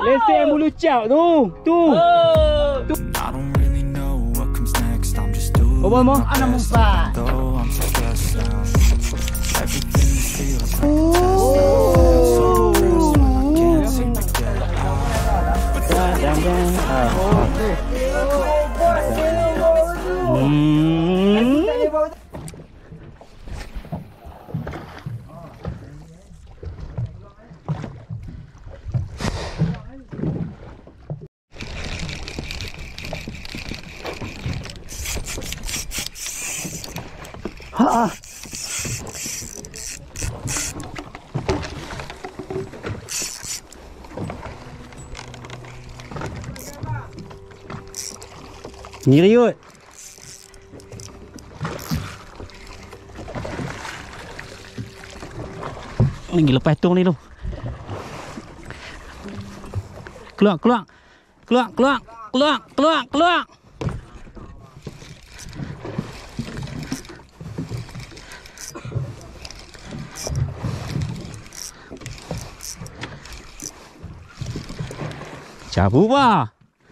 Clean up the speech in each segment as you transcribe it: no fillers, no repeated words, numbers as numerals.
Lesen bulu cap tu. Tu. Oh, mau? Ana mumpa. Ni riut. Lagi lepas tong ni tu. Keluar, keluar. Keluar, keluar. Keluar, keluar, keluar. Cabut bah.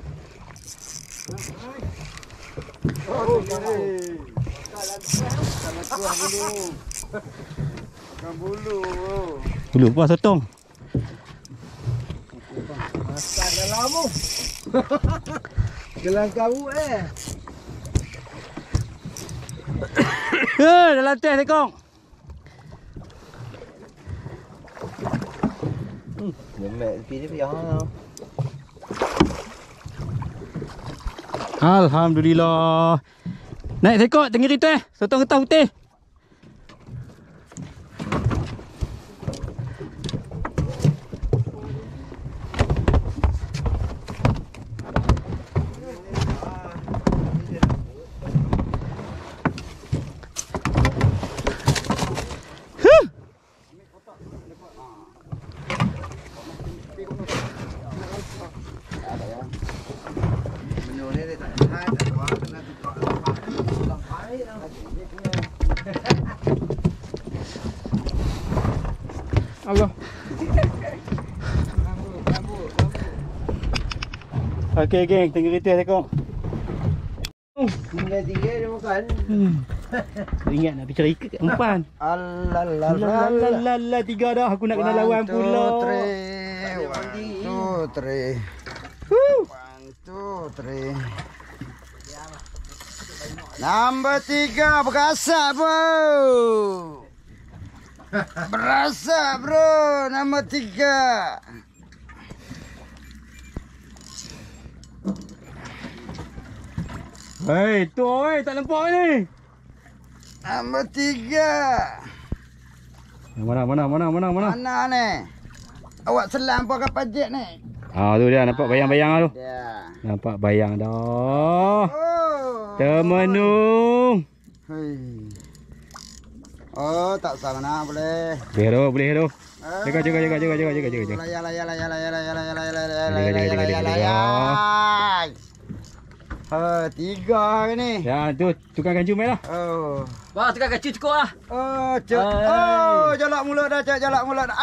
Bulu apa sotong? Masak dalam mu. Gelang kau Dalam teh tekong. Jemek tepi dia yang. Alhamdulillah. Naik sekok tenggiri teh. Sotong getah putih. Allah. Okey geng, tenggiri teh tekong. Tinggal tiga dia makan. Ingat nak bicara ikat kat umpan. Alalala. Tiga dah aku nak kena lawan pula. 1, 2, 3. 1, 2, 3. Nombor 3 berasa bro. Berasa bro, nombor 3. Hei, tu oi, tak nampak ni. Nombor 3. Mana? Mana ni? Awak selam apa kapal jet ni? Ah tu dia nampak bayang-bayang tu. Ya. Nampak bayang dah. Oh. Termenung. Hei. Oh, tak salah nak boleh. Boleh tu. Jaga. Tiga ni. Ya, tu tukang kanju mai lah. Oh. Wah, tukang kacu cukup lah. Oh, jalak mulut dah, jalak mulut dah.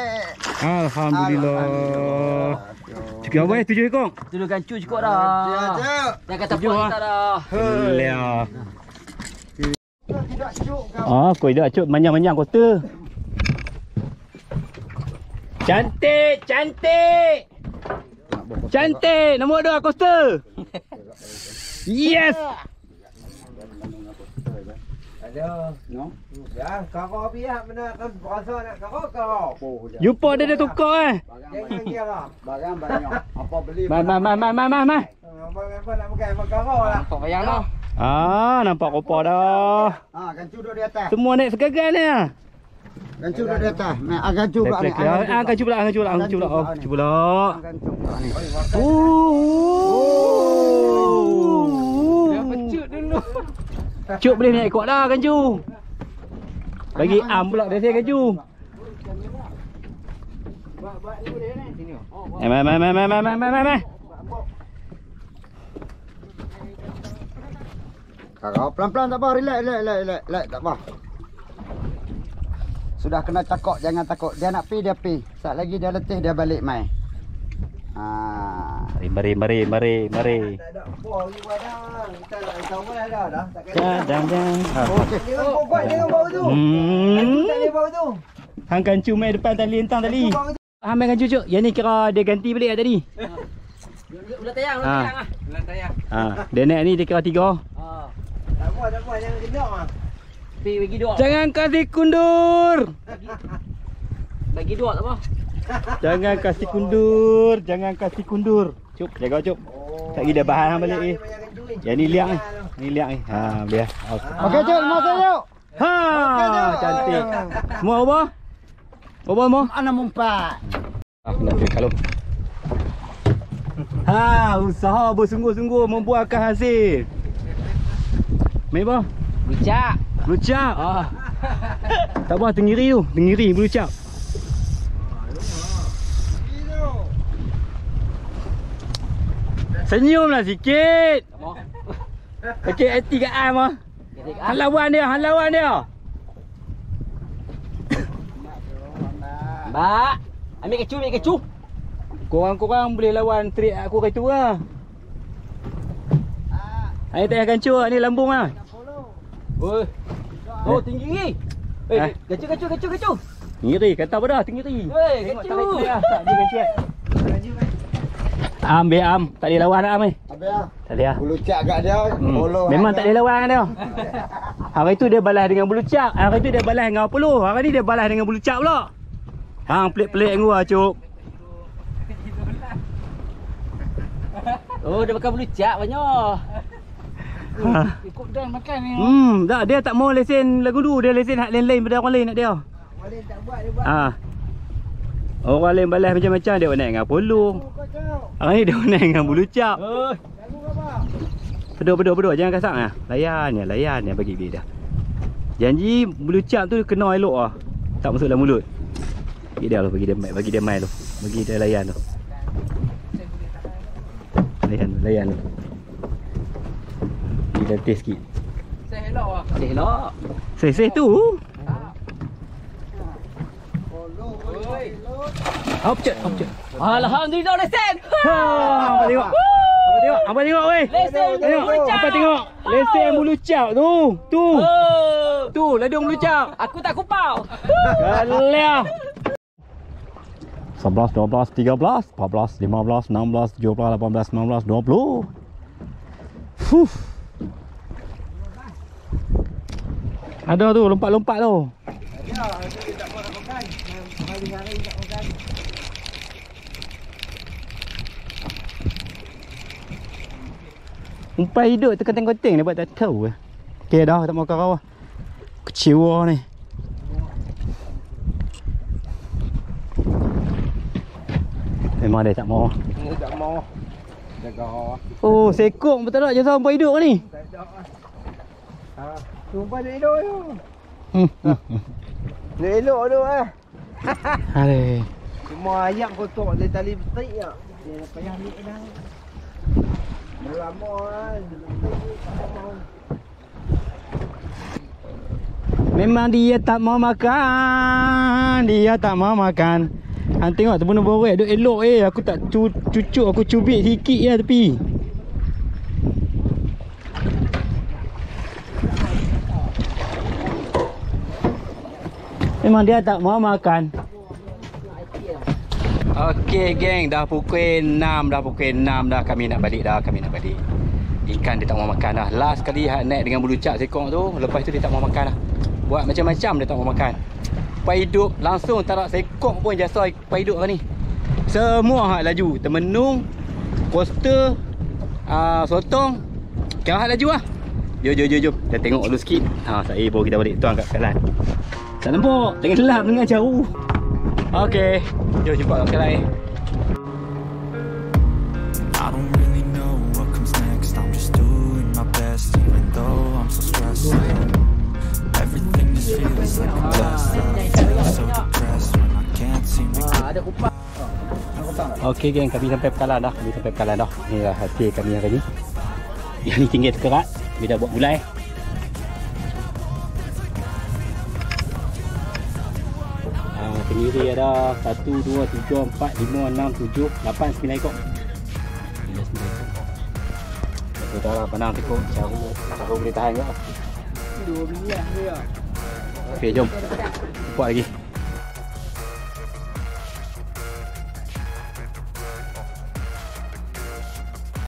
Alhamdulillah. Cukup apa 7 ekor? Tukang kacu cukup dah. Dah kata puas kita dah. Leah. Tidak cuk kau. Ah, kau dah cuk manyang-manyang kota. Cantik. Nombor 2 Costa. Yes. Ada. No. Ya, kau pihak mana kan berasa nak kau. Jumpa dia tukar Jangan dia lah. Barang banyak. Apa beli? Mai. Abang apa nak makan kau lah. Nampak bayang dah. Ah, nampak kopa dah. Gancu duduk di atas. Semua naik segagal ni ah. Gancu duduk di atas. Gancu pula ni. Gancu pula. Gancu pula. ni. Dia pecut dulu. Cuk boleh naik kuat dah gancu. Bagi am pula dia saya gancu. Buat ni boleh ni. Sini. Mai. Kakak pelan-pelan tak apa, relax tak apa. Sudah kena cakok, jangan takut. Dia nak pi, dia pi. Saat lagi dia letih, dia balik mai. Mari. Tak ada apa lagi padang. Kita nak tahu dah. Tak kena. Jangan. Jangan buat dengan bau tu. Tak boleh bau tu. Hang kancu mai depan tali entang tadi. Hang main kancu cuk. Yang ni kira dia ganti balik dah tadi. Ulat tayang lah. Ulat tayang. Dia naik ni dia kira 3. Tak apa. Jangan gendok ah. Bagi 2. Jangan kasih kundur. Bagi 2 tak apa. Jangan kasih kundur. Cuk, jaga cuk. Tak gila bahan hang balik ni. Yang ni liang ni. Biar. Okey cuk, masuk cuk. Cantik. Semua apa? Apa semua? 6 4. Kena tu kalau. Usaha bersungguh-sungguh membuahkan hasil. Mai apa? Belucak. Tak apa, tenggiri belucak. Senyumlah sikit. Okey, hati kat am ah. Han lawan dia. Mbak, ambil kecu. Korang boleh lawan trik aku kat tu lah. Air tak kancu ni lambung ah. Oi. Tinggi. Kecu. Tinggi kata apa dah tinggi. Kecu. Tak dia kancu. Ambil tak boleh lawan am ni. Tak boleh. Belucak kat dia. Memang tak boleh lawan dengan dia. Hari tu dia balas dengan belucak, hari tu dia balas dengan puluh, hari ni dia balas dengan belucak pula. Hang pelik-pelik gua cuk. Dia makan belucak banyak. Ikut dan makan ni. Tak, dia tak mau lesen lagu dulu, dia lesen hak lain-lain pada orang lain nak dia. Boleh tak buat dia buat. Orang lain balas macam-macam, dia naik dengan puluh. Hari ni dia naik dengan belucak. Peduk, jangan kasar ah. Layan ya bagi dia dah. Janji belucak tu kena elok ah. Tak masuk dalam mulut. Bagi dia mai tu. Bagi dia layan tu. Layan tu. Kita test sikit. Selok. Seh tu. Objek. Alhamdulillah lesen. Apa tengok weh? Lesen belucak. Apa tengok? Lesen belucak tu. Tu ladung belucak. Aku tak kupau. Kalah. 11, 12, 13, 14, 15, 16, 17, 18, 19, 20. Ada tu lompat-lompat tu. Ya, dia tak mau nak makan. Hari-hari tak makan. Umpai hidup terkenteng-kenteng dia buat tak tahu eh. Okey dah tak mau kau. Kecewa ni. Memang dia tak mau. Dia tak mau. Jaga. Oh, sekok betul tak jasa umpai hidup ni? Tak ada. Umpai dia hidup tu. Dia elok tu Aduh. Semua ayam kotor dia tali betik je. Dia dah payah ambil dah. Dah lama kan. Memang dia tak mau makan. Hang tengok terbunuh borek duk elok aku tak cucuk, aku cubit sikit je tepi. Memang dia tak mau makan. Okey geng, dah pukul 6 dah, kami nak balik. Ikan dia tak mau makan dah. Last kali hak naik dengan belucak sekok tu, lepas tu dia tak mau makan dah. Buat macam-macam dia tak mau makan. Pai hidup langsung tarak sekok pun jasa pai hidup ni. Semua hak laju, termenung, poster, sotong. Kau hak laju ah. Jom. Kita tengok dulu sikit. Saya baru kita balik tuang kat kalan. Tak nampak, jangan gelap dengan jauh. Okey, jom jumpa kat kalan. I don't really know what comes next. I'm just doing my best, even though I'm so stressed out. Everything just feels like a blast. I feel so depressed when I can't seem to get Okey geng, kami sampai Pekalan dah. Inilah hasil kami hari ni. Yang ni tinggi terkerat, kami dah buat gulai. Tinggi Sendiri ada 1, 2, 3, 4, 5, 6, 7, 8, 9 ekor. 9 ekor. Betul dah lah panang tekuk. Caru boleh tahan ke? 2 minyak dia. Okey, jom. Buat lagi.